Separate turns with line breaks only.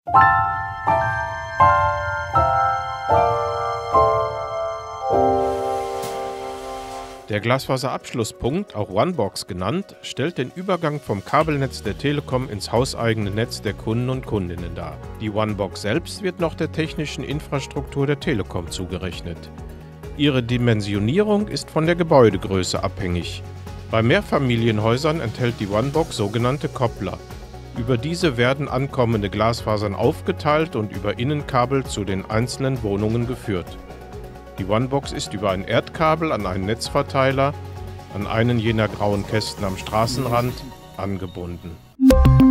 Der Glasfaserabschlusspunkt, auch One-Box genannt, stellt den Übergang vom Kabelnetz der Telekom ins hauseigene Netz der Kunden und Kundinnen dar. Die One-Box selbst wird noch der technischen Infrastruktur der Telekom zugerechnet. Ihre Dimensionierung ist von der Gebäudegröße abhängig. Bei Mehrfamilienhäusern enthält die One-Box sogenannte Koppler. Über diese werden ankommende Glasfasern aufgeteilt und über Innenkabel zu den einzelnen Wohnungen geführt. Die One-Box ist über ein Erdkabel an einen Netzverteiler, an einen jener grauen Kästen am Straßenrand, angebunden.